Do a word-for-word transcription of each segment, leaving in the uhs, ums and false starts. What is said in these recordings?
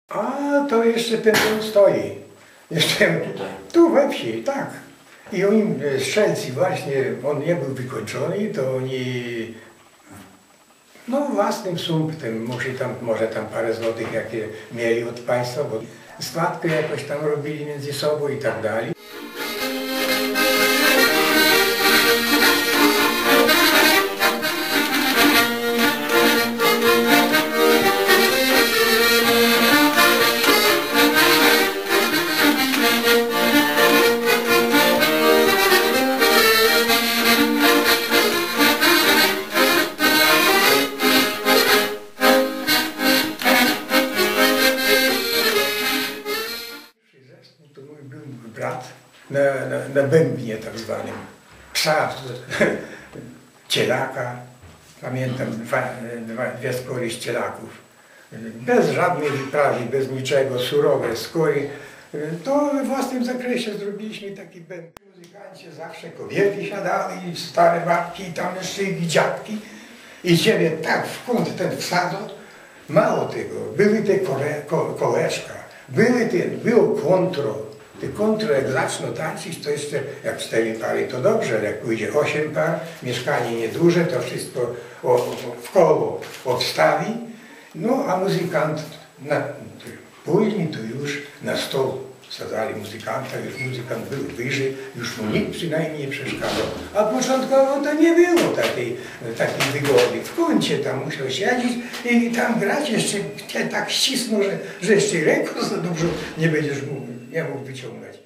A to jeszcze ten dom stoi. Jeszcze tu we wsi, tak. I oni, strzelcy właśnie, on nie był wykończony, to oni no własnym sumptem, może tam, może tam parę złotych jakie mieli od państwa, bo składkę jakoś tam robili między sobą i tak dalej. To mój był brat na, na, na bębnie tak zwanym, psa, cielaka, pamiętam dwa, dwa, dwie skóry z cielaków, bez żadnej wyprawy, bez niczego, surowe skóry, to we własnym zakresie zrobiliśmy taki bęben. Muzykancie zawsze kobiety siadały i stare babki i tam jeszcze i dziadki i ciebie tak w kąt ten wsadzą. Mało tego, były te kole, ko, koleżka, były te, było kontro. Te kontro jak zaczną tańczyć, to jeszcze jak cztery pary to dobrze, ale jak pójdzie osiem par, mieszkanie nieduże, to wszystko o, o, w koło obstawi. No a muzykant, na, później to już na stół sadzali muzykanta, już muzykant był wyżej, już mu nikt przynajmniej nie przeszkadzał. A początkowo to nie było takiej, takiej wygody. W kącie tam musiał siedzieć i tam grać, jeszcze cię tak ścisnął, że, że jeszcze ręką za dużo nie będziesz mógł, nie mógł wyciągać.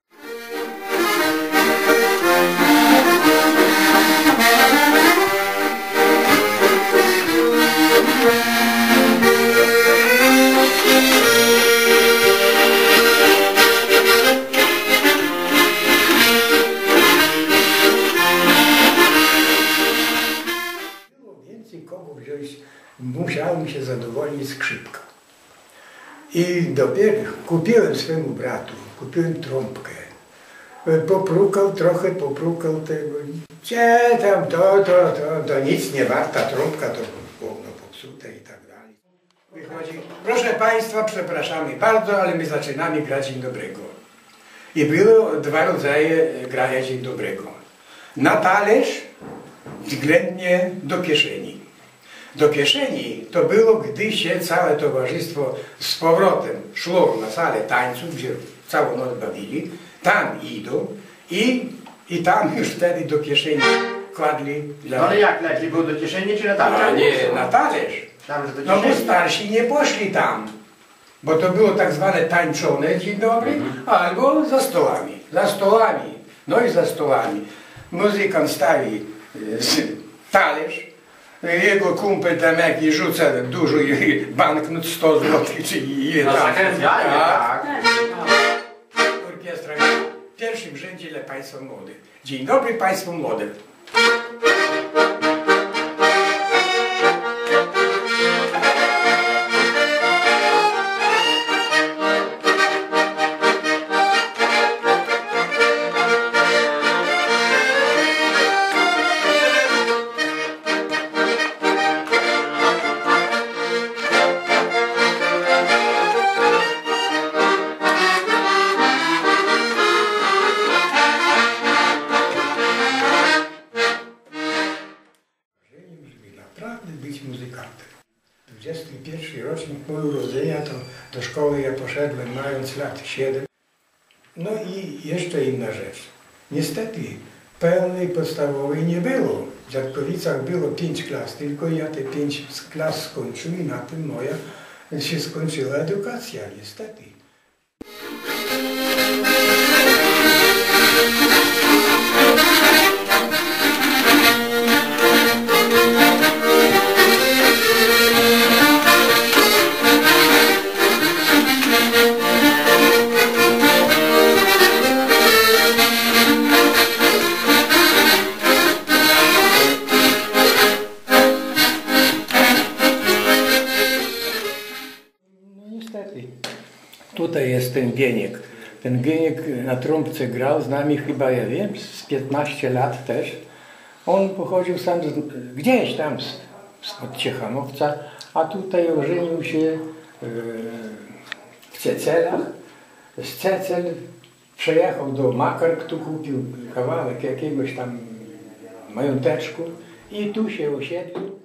Kogo wziąć, musiałem się zadowolić skrzypka. I dopiero kupiłem swemu bratu, kupiłem trąbkę. Poprukał trochę, poprukał tego. Gdzie tam to, to, to, to nic nie warta trąbka, to było popsute i tak dalej. Wychodzi, proszę państwa, przepraszamy bardzo, ale my zaczynamy grać Dzień Dobrego. I było dwa rodzaje grania Dzień Dobrego. Na talerz, względnie do kieszeni. Do kieszeni to było, gdy się całe towarzystwo z powrotem szło na salę tańców, gdzie całą noc bawili, tam idą i, i tam już wtedy do kieszeni kładli. Dla... No ale jak leci? Było do kieszeni czy na talerz? A nie, na talerz. No bo starsi nie poszli tam, bo to było tak zwane tańczone Dzień Dobry, mhm. albo za stołami, za stołami, no i za stołami. Muzykant stawi talerz, jego kumpel tam jakiś rzuca dużo banknot sto złotych, czyli je no, tam. Tak, tak. Orkiestra w pierwszym rzędzie dla państwa młodych. Dzień dobry państwu młodym. Naprawdę być muzykantem. dwudziesty pierwszy rocznik mojego urodzenia, to do szkoły ja poszedłem mając lat siedem. No i jeszcze inna rzecz. Niestety pełnej podstawowej nie było. W Dziadkowicach było pięć klas, tylko ja te pięć klas skończyłem i na tym moja się skończyła edukacja, niestety. Tutaj jest ten Gieniek. Ten Gieniek na trąbce grał z nami chyba, ja wiem, z piętnaście lat też. On pochodził sam z, gdzieś tam z, od Ciechanowca, a tutaj ożenił się e, Cecelach. Z Cecel przejechał do Makark, tu kupił kawałek jakiegoś tam mająteczku i tu się osiedlił.